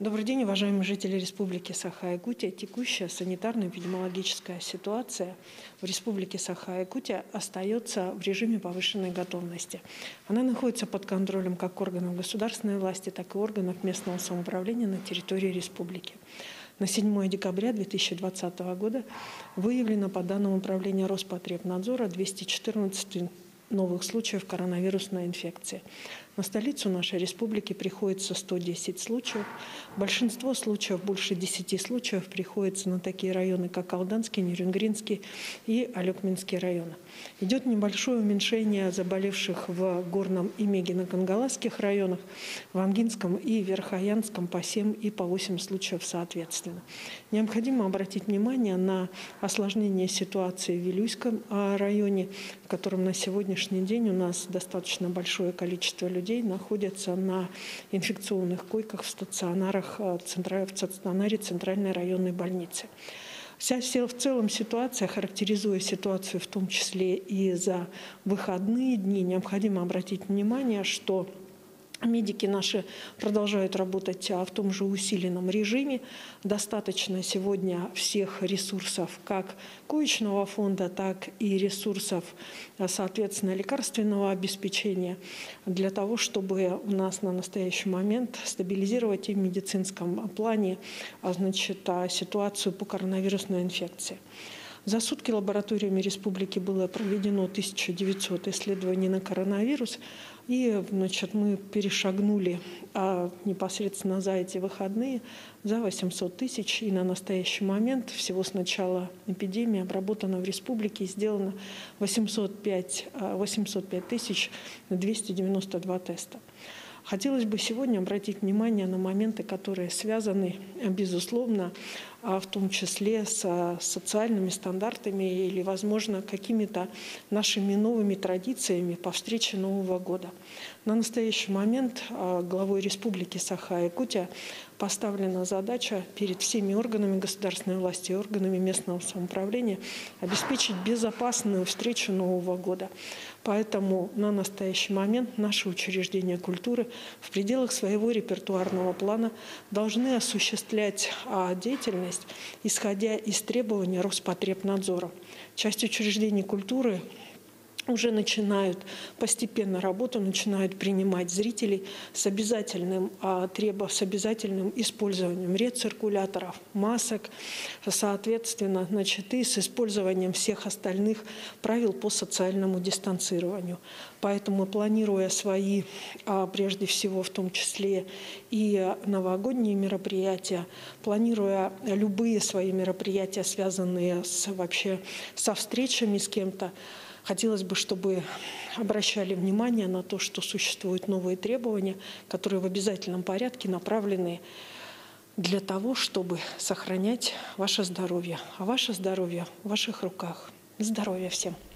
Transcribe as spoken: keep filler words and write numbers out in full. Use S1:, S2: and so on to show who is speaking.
S1: Добрый день, уважаемые жители Республики Саха-Якутия. Текущая санитарно-эпидемиологическая ситуация в Республике Саха-Якутия остается в режиме повышенной готовности. Она находится под контролем как органов государственной власти, так и органов местного самоуправления на территории республики. На седьмое декабря две тысячи двадцатого года выявлено по данным управления Роспотребнадзора двести четырнадцать новых случаев коронавирусной инфекции. На столицу нашей республики приходится сто десять случаев. Большинство случаев, больше десяти случаев, приходится на такие районы, как Алданский, Нерюнгринский и Алёкминский районы. Идет небольшое уменьшение заболевших в Горном и Мегино-Кангаласских районах, в Амгинском и Верхоянском по семь и по восемь случаев соответственно. Необходимо обратить внимание на осложнение ситуации в Вилюйском районе, в котором на сегодняшний день у нас достаточно большое количество людей находятся на инфекционных койках в стационарах, в стационаре Центральной районной больницы. Вся в целом ситуация, характеризуя ситуацию в том числе и за выходные дни, необходимо обратить внимание, что медики наши продолжают работать в том же усиленном режиме. Достаточно сегодня всех ресурсов, как коечного фонда, так и ресурсов, соответственно, лекарственного обеспечения, для того, чтобы у нас на настоящий момент стабилизировать и в медицинском плане, значит, ситуацию по коронавирусной инфекции. За сутки лабораториями республики было проведено тысяча девятьсот исследований на коронавирус, и значит, мы перешагнули а, непосредственно за эти выходные за восемьсот тысяч, и на настоящий момент всего с начала эпидемии обработано в республике и сделано восемьсот пять тысяч двести девяносто два теста. Хотелось бы сегодня обратить внимание на моменты, которые связаны, безусловно, в том числе с социальными стандартами или, возможно, какими-то нашими новыми традициями по встрече Нового года. На настоящий момент главой Республики Саха-Якутия поставлена задача перед всеми органами государственной власти и органами местного самоуправления обеспечить безопасную встречу Нового года. Поэтому на настоящий момент наши учреждения культуры в пределах своего репертуарного плана должны осуществлять деятельность, исходя из требований Роспотребнадзора. Часть учреждений культуры уже начинают постепенно работу, начинают принимать зрителей с обязательным, а, требов, с обязательным использованием рециркуляторов, масок, соответственно, значит, и с использованием всех остальных правил по социальному дистанцированию. Поэтому, планируя свои, а, прежде всего, в том числе и новогодние мероприятия, планируя любые свои мероприятия, связанные с, вообще со встречами с кем-то, хотелось бы, чтобы обращали внимание на то, что существуют новые требования, которые в обязательном порядке направлены для того, чтобы сохранять ваше здоровье. А ваше здоровье в ваших руках. Здоровья всем!